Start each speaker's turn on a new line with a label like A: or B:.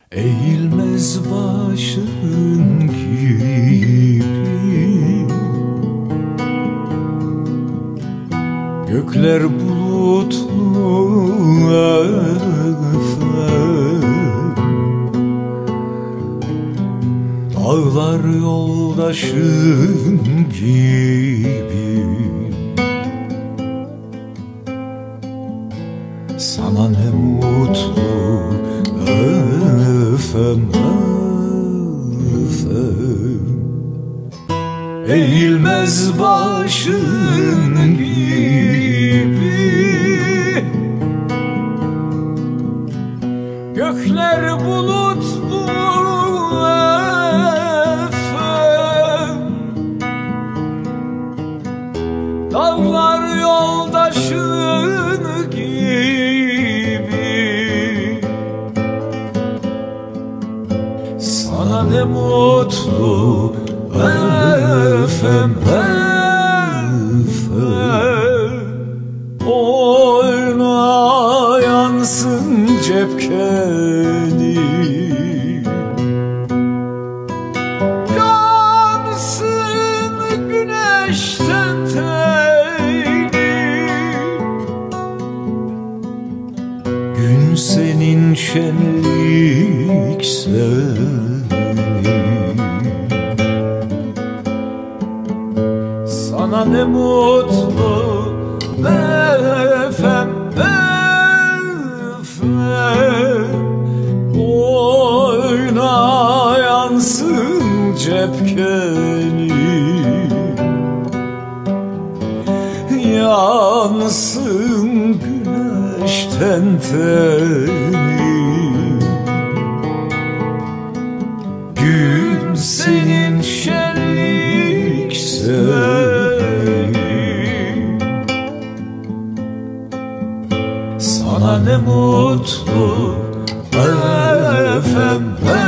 A: Eğilmez başın gibi gökler bulutlu dağlar yoldaşın gibi. Sana ne mutlu öfem, öfem. Eğilmez başın gibi gökler bulutlu öfem, dağlar yoldaşın gibi. Sana ne mutlu öfem, öfem. Oyna yansın cepkeni, yansın güneşten teni. Gün senin şenlik senin. Sana ne mutlu öfem, öfem. Oyna yansın cepkeni, yansın güneşten teni. Gün senin şenlik senin. Sana ne mutlu öfem,